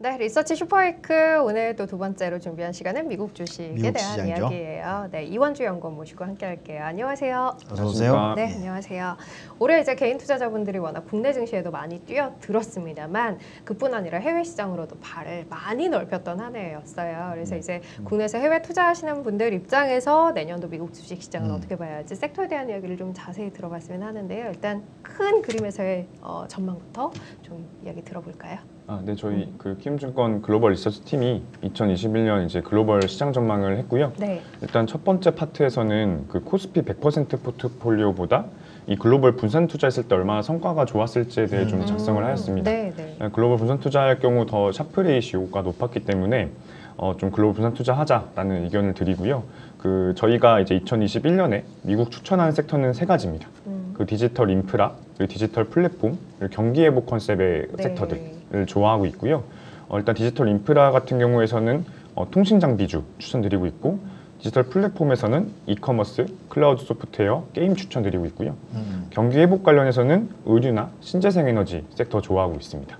네, 리서치 슈퍼위크 오늘 또 두 번째로 준비한 시간은 미국 주식에 대한 시장이죠. 이야기예요. 네, 이원주 연구원 모시고 함께 할게요. 안녕하세요. 어서 오세요. 네, 안녕하세요. 올해 이제 개인 투자자분들이 워낙 국내 증시에도 많이 뛰어들었습니다만 그뿐 아니라 해외 시장으로도 발을 많이 넓혔던 한 해였어요. 그래서 이제 국내에서 해외 투자하시는 분들 입장에서 내년도 미국 주식 시장은 어떻게 봐야지 섹터에 대한 이야기를 좀 자세히 들어봤으면 하는데요. 일단 큰 그림에서의 전망부터 좀 이야기 들어볼까요? 네, 저희 그 키움증권 글로벌 리서치 팀이 2021년 이제 글로벌 시장 전망을 했고요. 네. 일단 첫 번째 파트에서는 그 코스피 100% 포트폴리오보다 이 글로벌 분산 투자했을 때 얼마나 성과가 좋았을지에 대해 좀 작성을 하였습니다. 네. 글로벌 분산 투자할 경우 더 샤프 레이시오가 높았기 때문에 좀 글로벌 분산 투자하자라는 의견을 드리고요. 그 저희가 이제 2021년에 미국 추천하는 섹터는 세 가지입니다. 그 디지털 인프라, 그리고 디지털 플랫폼, 그리고 경기 회복 컨셉의 섹터들을 좋아하고 있고요. 일단 디지털 인프라 같은 경우에서는 통신 장비주 추천드리고 있고, 디지털 플랫폼에서는 이커머스, 클라우드 소프트웨어, 게임 추천드리고 있고요. 경기 회복 관련해서는 의류나 신재생 에너지 섹터 좋아하고 있습니다.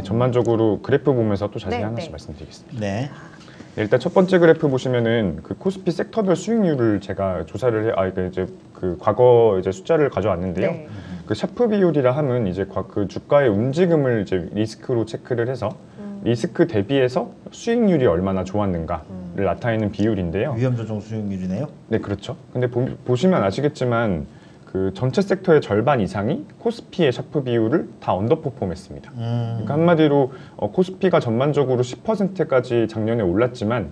전반적으로 그래프 보면서 또 자세히 하나씩 말씀드리겠습니다. 네. 일단 첫 번째 그래프 보시면은 그 코스피 섹터별 수익률을 제가 조사를 이제 그 과거 이제 숫자를 가져왔는데요. 네. 그 샤프 비율이라 하면 이제 그 주가의 움직임을 이제 리스크로 체크를 해서 리스크 대비해서 수익률이 얼마나 좋았는가를 나타내는 비율인데요. 위험 조정 수익률이네요. 네, 그렇죠. 근데 보시면 아시겠지만 그 전체 섹터의 절반 이상이 코스피의 샤프 비율을 다 언더퍼폼했습니다. 그러니까 한마디로 코스피가 전반적으로 10%까지 작년에 올랐지만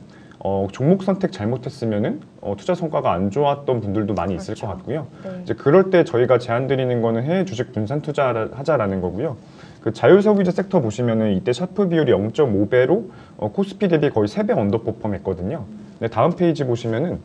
종목 선택 잘못했으면은 투자 성과가 안 좋았던 분들도 많이 있을 것 같고요. 네. 이제 그럴 때 저희가 제안 드리는 거는 해외 주식 분산 투자하자라는 거고요. 그 자유소비재 섹터 보시면은 이때 샤프 비율이 0.5배로 코스피 대비 거의 3배 언더퍼폼했거든요. 네, 다음 페이지 보시면은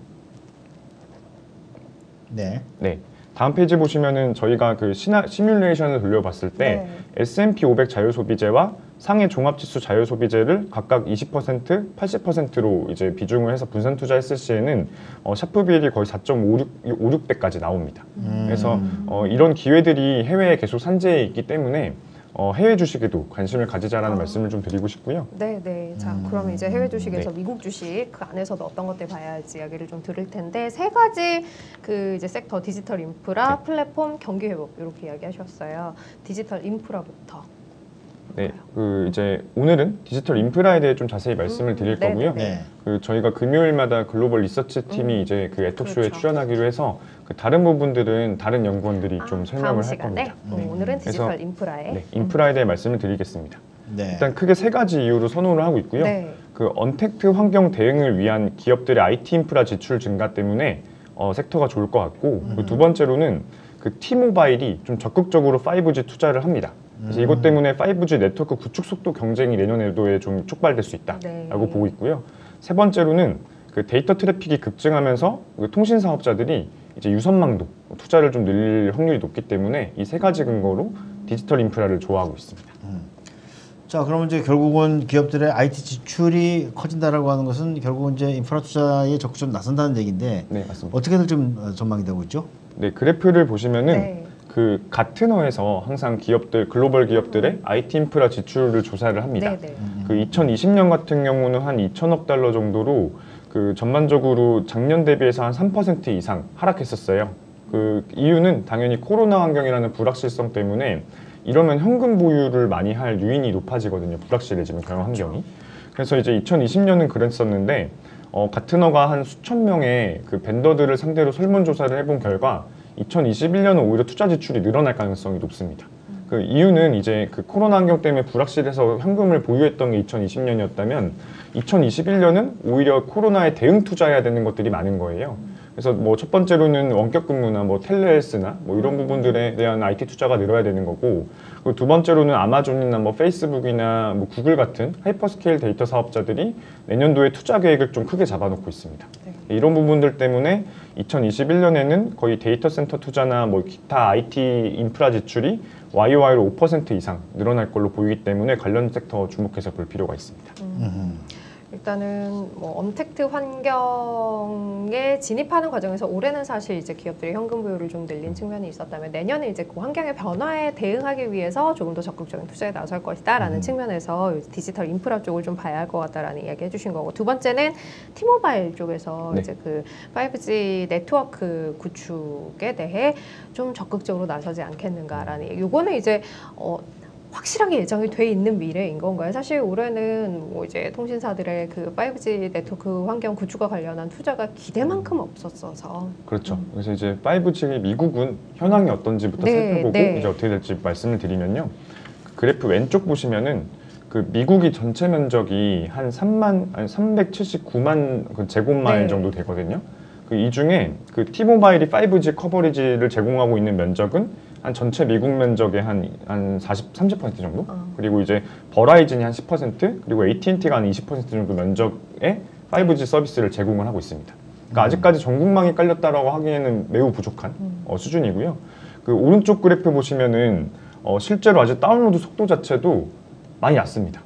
네. 다음 페이지 보시면은 저희가 그 시뮬레이션을 돌려봤을 때 S&P 500 자유소비재와 상해 종합지수 자유소비재를 각각 20%, 80%로 이제 비중을 해서 분산 투자했을 시에는 샤프 비율이 거의 4.56배까지 나옵니다. 그래서 이런 기회들이 해외에 계속 산재해 있기 때문에 해외 주식에도 관심을 가지자라는 말씀을 좀 드리고 싶고요. 네. 자, 그러면 이제 해외 주식에서 미국 주식 그 안에서도 어떤 것들 봐야 할지 이야기를 좀 드릴 텐데 세 가지 그 이제 섹터 디지털 인프라, 플랫폼, 경기 회복 이렇게 이야기하셨어요. 디지털 인프라부터. 네, 그 이제 오늘은 디지털 인프라에 대해 좀 자세히 말씀을 드릴 거고요. 네. 그 저희가 금요일마다 글로벌 리서치 팀이 이제 그 애톡쇼에 그렇죠. 출연하기로 해서 그 다른 부분들은 다른 연구원들이 좀 다음 설명을 할 시간에 겁니다. 오늘은 디지털 그래서, 인프라에 네, 인프라에 대해 말씀을 드리겠습니다. 네. 일단 크게 세 가지 이유로 선호를 하고 있고요. 그 언택트 환경 대응을 위한 기업들의 IT 인프라 지출 증가 때문에 섹터가 좋을 것 같고, 그 두 번째로는 그 T모바일이 좀 적극적으로 5G 투자를 합니다. 그래서 이것 때문에 5G 네트워크 구축 속도 경쟁이 내년에도에 좀 촉발될 수 있다라고 보고 있고요. 세 번째로는 그 데이터 트래픽이 급증하면서 그 통신 사업자들이 이제 유선망도 투자를 좀 늘릴 확률이 높기 때문에 이 세 가지 근거로 디지털 인프라를 좋아하고 있습니다. 자, 그러면 이제 결국은 기업들의 IT 지출이 커진다라고 하는 것은 결국은 이제 인프라 투자에 적극적으로 나선다는 얘기인데 네, 맞습니다. 어떻게들 좀 전망이 되고 있죠? 네, 그래프를 보시면은 그 가트너에서 항상 기업들, 글로벌 기업들의 IT 인프라 지출을 조사를 합니다. 그 2020년 같은 경우는 한 2천억 달러 정도로 그 전반적으로 작년 대비해서 한 3% 이상 하락했었어요. 그 이유는 당연히 코로나 환경이라는 불확실성 때문에 이러면 현금 보유를 많이 할 유인이 높아지거든요. 불확실해지면 경영 환경이. 그래서 이제 2020년은 그랬었는데 가트너가 한 수천 명의 그 벤더들을 상대로 설문조사를 해본 결과 2021년은 오히려 투자 지출이 늘어날 가능성이 높습니다. 그 이유는 이제 그 코로나 환경 때문에 불확실해서 현금을 보유했던 게 2020년이었다면 2021년은 오히려 코로나에 대응 투자해야 되는 것들이 많은 거예요. 그래서 뭐 첫 번째로는 원격 근무나 뭐 텔레헬스나 뭐 이런 부분들에 대한 IT 투자가 늘어야 되는 거고, 그리고 두 번째로는 아마존이나 뭐 페이스북이나 뭐 구글 같은 하이퍼스케일 데이터 사업자들이 내년도에 투자 계획을 좀 크게 잡아놓고 있습니다. 이런 부분들 때문에 2021년에는 거의 데이터 센터 투자나 뭐 기타 IT 인프라 지출이 YOY로 5% 이상 늘어날 걸로 보이기 때문에 관련 섹터 주목해서 볼 필요가 있습니다. 일단은 뭐 언택트 환경에 진입하는 과정에서 올해는 사실 이제 기업들이 현금 보유를 좀 늘린 측면이 있었다면 내년에 이제 그 환경의 변화에 대응하기 위해서 조금 더 적극적인 투자에 나설 것이다라는 측면에서 디지털 인프라 쪽을 좀 봐야 할 것 같다라는 이야기 해주신 거고, 두 번째는 T모바일 쪽에서 네. 이제 그 5G 네트워크 구축에 대해 좀 적극적으로 나서지 않겠는가라는 얘기. 요거는 이제 확실하게 예정이 돼 있는 미래인 건가요? 사실 올해는 뭐 이제 통신사들의 그 5G 네트워크 환경 구축과 관련한 투자가 기대만큼 없었어서. 그렇죠. 그래서 이제 5G 미국은 현황이 어떤지부터 네, 살펴보고 네. 이제 어떻게 될지 말씀을 드리면요. 그 그래프 왼쪽 보시면은 그 미국이 전체 면적이 한 379만 그 제곱마일 네. 정도 되거든요. 그 이 중에 그 T모바일이 5G 커버리지를 제공하고 있는 면적은 한 전체 미국 면적의 한 30% 정도? 그리고 이제 버라이즌이 한 10%, 그리고 AT&T가 한 20% 정도 면적의 5G 서비스를 제공을 하고 있습니다. 그러니까 아직까지 전국망이 깔렸다라고 하기에는 매우 부족한 수준이고요. 그 오른쪽 그래프 보시면은 실제로 아직 다운로드 속도 자체도 많이 낮습니다.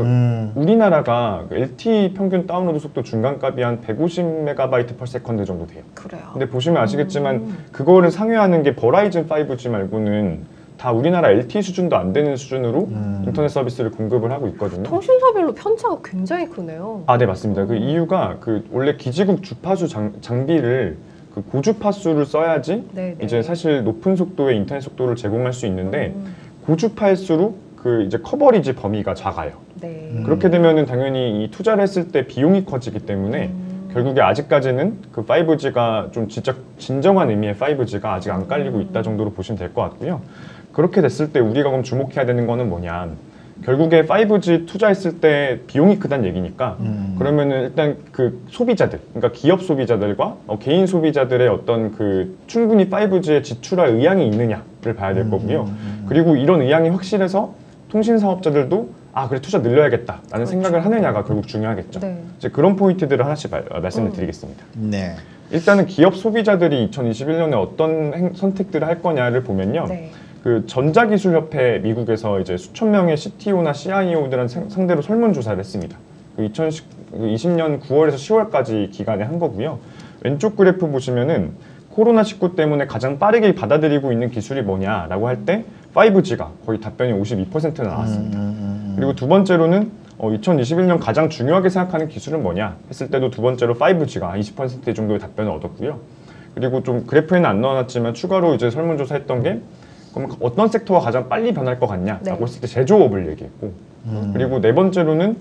우리나라가 그 LTE 평균 다운로드 속도 중간값이 한 150MB/s 정도 돼요. 그래요. 근데 보시면 아시겠지만 그거를 상회하는 게 버라이즌 5G 말고는 다 우리나라 LTE 수준도 안 되는 수준으로 인터넷 서비스를 공급을 하고 있거든요. 통신사별로 편차가 굉장히 크네요. 아, 네, 맞습니다. 그 이유가 그 원래 기지국 주파수 장비를 그 고주파수를 써야지 네네. 이제 사실 높은 속도의 인터넷 속도를 제공할 수 있는데 고주파일수록 그 이제 커버리지 범위가 작아요. 네. 그렇게 되면은 당연히 이 투자를 했을 때 비용이 커지기 때문에 결국에 아직까지는 그 5G가 좀 진짜 진정한 의미의 5G가 아직 안 깔리고 있다 정도로 보시면 될 것 같고요. 그렇게 됐을 때 우리가 그럼 주목해야 되는 거는 뭐냐? 결국에 5G 투자했을 때 비용이 크다는 얘기니까 그러면은 일단 그 소비자들, 그러니까 기업 소비자들과 개인 소비자들의 어떤 그 충분히 5G에 지출할 의향이 있느냐를 봐야 될 거고요. 그리고 이런 의향이 확실해서 통신 사업자들도 그래 투자 늘려야겠다라는 그렇죠. 생각을 하느냐가 결국 중요하겠죠. 네. 이제 그런 포인트들을 하나씩 말씀을 드리겠습니다. 네. 일단은 기업 소비자들이 2021년에 어떤 선택들을 할 거냐를 보면요. 네. 그 전자기술협회 미국에서 이제 수천 명의 CTO나 CIO들한 상대로 설문조사를 했습니다. 그 2020년 9월에서 10월까지 기간에 한 거고요. 왼쪽 그래프 보시면은 코로나19 때문에 가장 빠르게 받아들이고 있는 기술이 뭐냐라고 할 때 5G가 거의 답변이 52%나 나왔습니다. 그리고 두 번째로는 2021년 가장 중요하게 생각하는 기술은 뭐냐 했을 때도 두 번째로 5G가 20% 정도의 답변을 얻었고요. 그리고 좀 그래프에는 안 넣어놨지만 추가로 이제 설문조사 했던 게 그럼 어떤 섹터가 가장 빨리 변할 것 같냐라고 네. 했을 때 제조업을 얘기했고 그리고 네 번째로는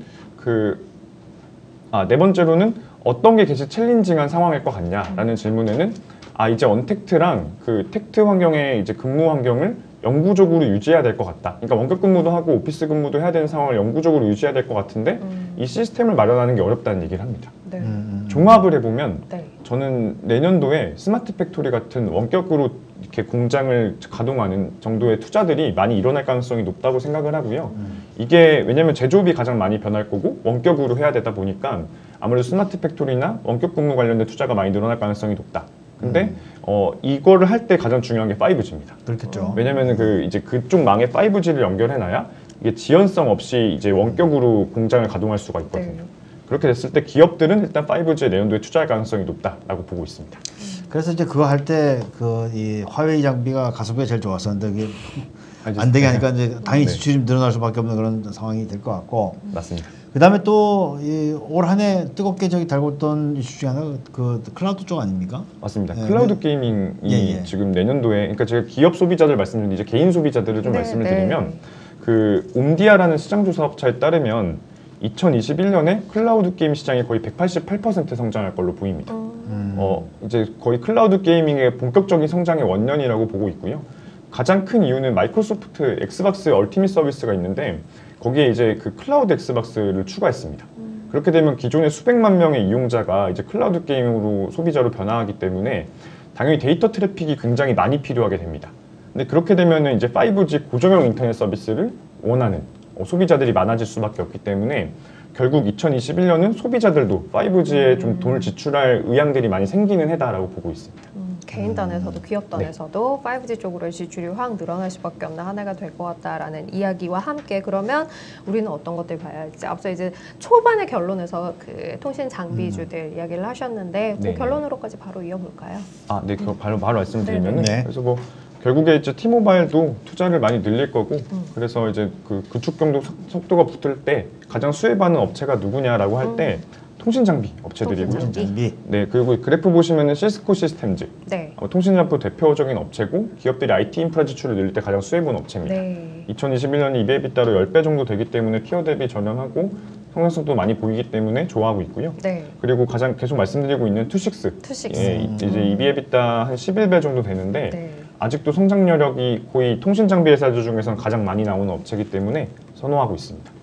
어떤 게 계속 챌린징한 상황일 것 같냐라는 질문에는 이제 언택트랑 그 텍트 환경의 이제 근무 환경을 영구적으로 유지해야 될 것 같다. 그러니까 원격 근무도 하고 오피스 근무도 해야 되는 상황을 영구적으로 유지해야 될 것 같은데 이 시스템을 마련하는 게 어렵다는 얘기를 합니다. 네. 종합을 해보면 네. 저는 내년도에 스마트 팩토리 같은 원격으로 이렇게 공장을 가동하는 정도의 투자들이 많이 일어날 가능성이 높다고 생각을 하고요. 이게 왜냐면 제조업이 가장 많이 변할 거고 원격으로 해야 되다 보니까 아무래도 스마트 팩토리나 원격 근무 관련된 투자가 많이 늘어날 가능성이 높다. 근데 이거를 할 때 가장 중요한 게 5G입니다. 그렇겠죠. 왜냐면은 이제 그쪽 망에 5G를 연결해놔야 이게 지연성 없이 이제 원격으로 공장을 가동할 수가 있거든요. 네. 그렇게 됐을 때 기업들은 일단 5G에 내년도에 투자할 가능성이 높다라고 보고 있습니다. 그래서 이제 그거 할 때 이 화웨이 장비가 가성비가 제일 좋았었는데 그게 안 되게 하니까 이제 당연히 네. 지출이 늘어날 수밖에 없는 그런 상황이 될 것 같고. 맞습니다. 그다음에 또 올 한 해 뜨겁게 달궜던 이슈 중에 하나가 그 클라우드 쪽 아닙니까? 맞습니다. 네, 클라우드 게이밍이 지금 내년도에 그러니까 제가 기업 소비자들 말씀드린 이제 개인 소비자들을 좀 네, 말씀을 네. 드리면 그 옴디아라는 시장 조사 업체에 따르면 2021년에 클라우드 게임 시장이 거의 188% 성장할 걸로 보입니다. 이제 거의 클라우드 게이밍의 본격적인 성장의 원년이라고 보고 있고요. 가장 큰 이유는 마이크로소프트 엑스박스 얼티밋 서비스가 있는데 거기에 이제 그 클라우드 엑스박스를 추가했습니다. 그렇게 되면 기존의 수백만 명의 이용자가 이제 클라우드 게임으로 소비자로 변화하기 때문에 당연히 데이터 트래픽이 굉장히 많이 필요하게 됩니다. 근데 그렇게 되면은 이제 5G 고정형 인터넷 서비스를 원하는 소비자들이 많아질 수밖에 없기 때문에 결국 2021년은 소비자들도 5G에 좀 돈을 지출할 의향들이 많이 생기는 해다라고 보고 있습니다. 개인 단에서도 기업 단에서도 5G 쪽으로의 지출이 확 늘어날 수밖에 없는 한 해가 될 것 같다라는 이야기와 함께 그러면 우리는 어떤 것들 봐야 할지 앞서 이제 초반의 결론에서 그 통신 장비주들 이야기를 하셨는데 그 네. 결론으로까지 바로 이어볼까요? 아, 네, 그거 바로 말씀드리면은 네. 그래서 뭐 결국에 이제 T모바일도 투자를 많이 늘릴 거고 그래서 이제 그 구축 경도 속도가 붙을 때 가장 수혜받는 업체가 누구냐라고 할 때 통신 장비 업체들이고요. 통신 장비. 네, 그리고 그래프 보시면은 시스코 시스템즈 네. 통신 장비 대표적인 업체고 기업들이 IT 인프라 지출을 늘릴 때 가장 수혜본 업체입니다. 네. 2021년이 EBITDA로 10배 정도 되기 때문에 피어 대비 저렴하고 성장성도 많이 보이기 때문에 좋아하고 있고요. 네. 그리고 가장 계속 말씀드리고 있는 투식스. 투식스. 예, 이제 EBITDA 한 11배 정도 되는데 네. 아직도 성장 여력이 거의 통신 장비 회사들 중에서는 가장 많이 나오는 업체이기 때문에 선호하고 있습니다.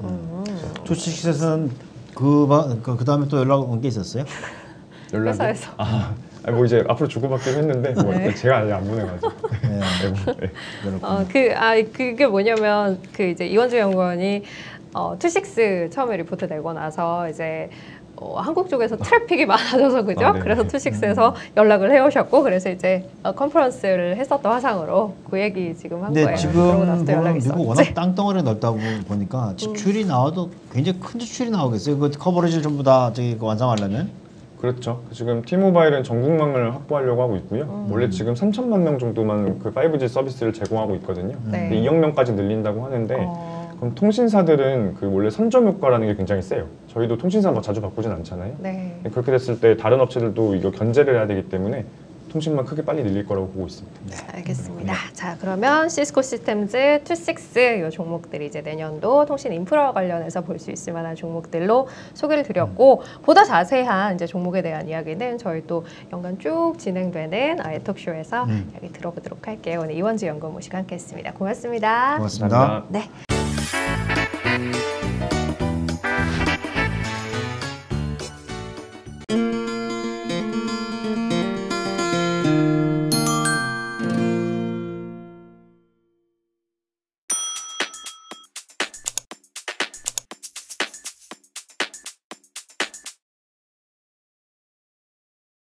투식셋은 그 다음에 또 연락 온 게 있었어요? 연락이 회사에서. 뭐 이제 앞으로 주고받기로 했는데 뭐 네. 제가 아직 안 보내가지고. 네. 네. 그게 뭐냐면 그 이제 이원주 연구원이 투식스 처음에 리포트 내고 나서 이제 한국 쪽에서 트래픽이 많아져서 그죠? 아, 네. 그래서 투식스에서 연락을 해오셨고 그래서 이제 컨퍼런스를 했었던 화상으로 그 얘기 지금 한 근데 거예요. 지금 그러고 나서 또 보면 연락이 미국 있었지. 워낙 땅덩어리가 넓다고 보니까 지출이 나와도 굉장히 큰 지출이 나오겠어요. 그 커버리지를 전부 다 완성하려면. 그렇죠. 지금 T모바일은 전국망을 확보하려고 하고 있고요. 원래 지금 3천만 명 정도만 그 5G 서비스를 제공하고 있거든요. 네. 근데 2억 명까지 늘린다고 하는데 어, 그럼 통신사들은 그 원래 선점 효과라는 게 굉장히 세요. 저희도 통신사 뭐 자주 바꾸진 않잖아요. 네. 그렇게 됐을 때 다른 업체들도 이거 견제를 해야 되기 때문에 통신만 크게 빨리 늘릴 거라고 보고 있습니다. 알겠습니다. 자, 그러면 시스코 시스템즈, 투식스 이 종목들이 이제 내년도 통신 인프라와 관련해서 볼 수 있을 만한 종목들로 소개를 드렸고 보다 자세한 이제 종목에 대한 이야기는 저희 또 연간 쭉 진행되는 아이톡쇼에서 이야기 들어보도록 할게요. 오늘 이원주 연구원 모시고 함께했습니다. 고맙습니다. 고맙습니다. 네.